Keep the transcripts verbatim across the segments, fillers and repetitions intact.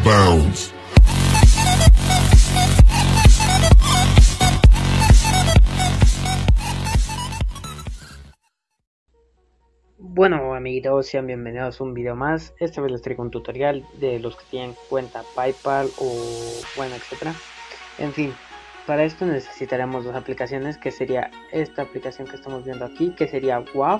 bounds. Bueno, amiguitos, sean bienvenidos a un video más. Esta vez les traigo un tutorial de los que tienen cuenta PayPal o bueno, etcétera. En fin, para esto necesitaremos dos aplicaciones, que sería esta aplicación que estamos viendo aquí, que sería Wave,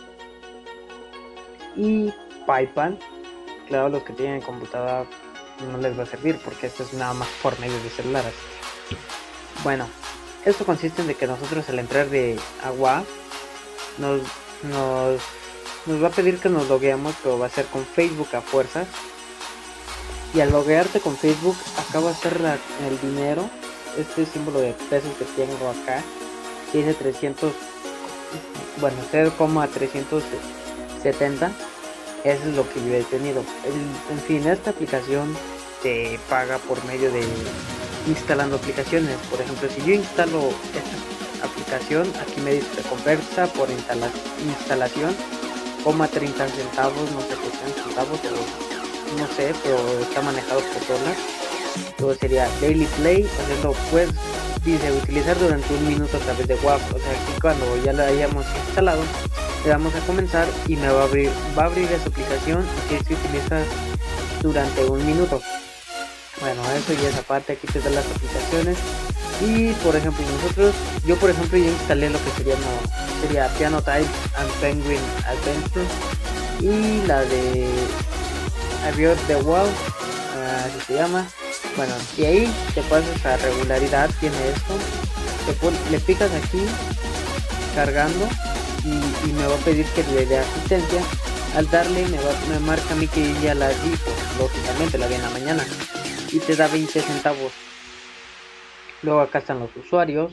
y PayPal. Claro, los que tienen computadora no les va a servir porque esto es nada más por medio de celular. Bueno, esto consiste en de que nosotros al entrar de a Wave nos, nos nos va a pedir que nos logueemos, pero va a ser con Facebook a fuerzas. Y al loguearte con Facebook, acá va a ser la, el dinero, este símbolo de pesos que tengo acá, tiene trescientos, bueno, cero coma trescientos setenta. Eso es lo que yo he tenido. El, en fin, esta aplicación te paga por medio de instalando aplicaciones. Por ejemplo, si yo instalo esta aplicación, aquí me dice recompensa por instala, instalación coma treinta centavos, no sé qué sean centavos, o no sé, pero está manejado por dólar. Luego sería Daily Play, hacerlo pues, dice utilizar durante un minuto a través de Wave. O sea, aquí cuando ya lo hayamos instalado, le damos a comenzar y me va a abrir, va a abrir esa aplicación y que se utiliza durante un minuto. Bueno, eso ya es aparte, aquí te dan las aplicaciones. Y por ejemplo nosotros, yo por ejemplo ya instalé lo que sería no, sería Piano Type and Penguin Adventure y la de Aviot the Wall, uh, así se llama. Bueno, y ahí te pasas a regularidad, tiene esto, te pon, le picas aquí cargando y, y me va a pedir que le dé asistencia. Al darle me, va, me marca a mí que ya la vi, pues, lógicamente la vi en la mañana, y te da veinte centavos. Luego acá están los usuarios.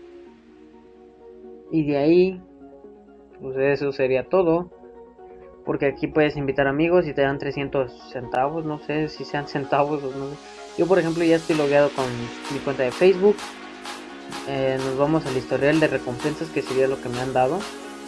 Y de ahí, pues eso sería todo. Porque aquí puedes invitar amigos y te dan trescientos centavos. No sé si sean centavos o no sé. Yo por ejemplo ya estoy logueado con mi cuenta de Facebook. Eh, nos vamos al historial de recompensas, que sería lo que me han dado.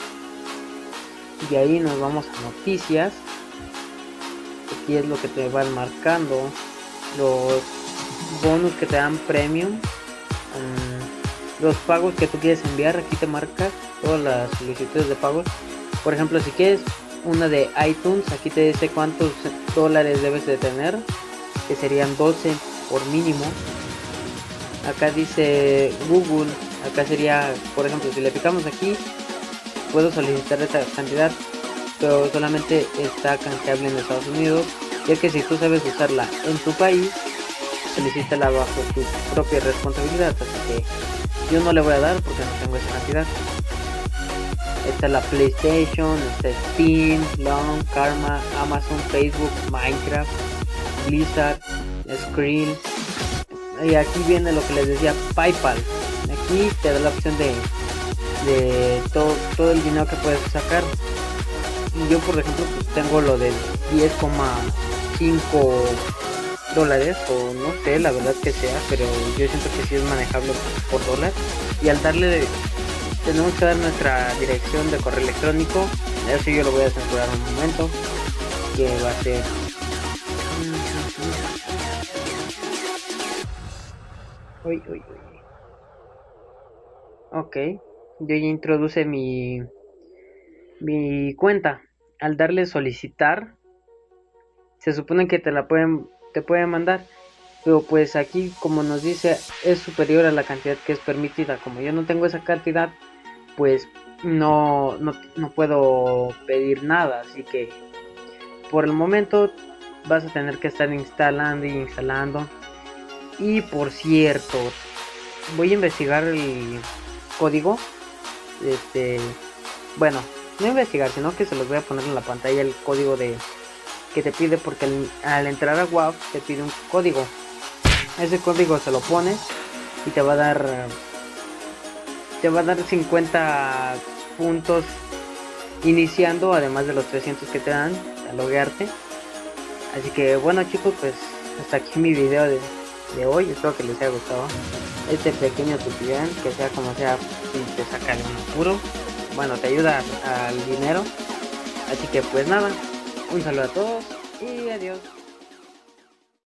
Y de ahí nos vamos a noticias. Aquí es lo que te van marcando. Los bonus que te dan premium. Um, los pagos que tú quieres enviar, aquí te marca todas las solicitudes de pagos. Por ejemplo, si quieres una de iTunes, aquí te dice cuántos dólares debes de tener, que serían doce por mínimo. Acá dice Google, acá sería, por ejemplo, si le picamos aquí, puedo solicitar esta cantidad, pero solamente está canjeable en Estados Unidos, ya que si tú sabes usarla en tu país, solicítala bajo tu propia responsabilidad. Así que yo no le voy a dar porque no tengo esa cantidad. Está la PlayStation, está Steam, Long, Karma, Amazon, Facebook, Minecraft, Blizzard, Skrill. Y aquí viene lo que les decía, PayPal. Aquí te da la opción de, de todo, todo el dinero que puedes sacar. Y yo por ejemplo pues tengo lo de diez coma cinco dólares, o no sé la verdad que sea, pero yo siento que sí es manejable por dólar. Y al darle, tenemos que dar nuestra dirección de correo electrónico. Eso yo lo voy a censurar un momento, que va a ser uy, uy, uy. Ok, yo ya introduce mi mi cuenta. Al darle solicitar, se supone que te la pueden te pueden mandar, pero pues aquí como nos dice es superior a la cantidad que es permitida. Como yo no tengo esa cantidad, pues no, no, no puedo pedir nada, así que por el momento vas a tener que estar instalando y instalando. Y por cierto, voy a investigar el código, este, bueno, no investigar, sino que se los voy a poner en la pantalla, el código de que te pide, porque al, al entrar a Wave te pide un código. Ese código se lo pones y te va a dar te va a dar cincuenta puntos iniciando, además de los trescientos que te dan al loguearte. Así que bueno chicos, pues hasta aquí mi video de, de hoy. Espero que les haya gustado este pequeño tutorial, que sea como sea, si te saca de un apuro, bueno, te ayuda al dinero. Así que pues nada, un saludo a todos y adiós.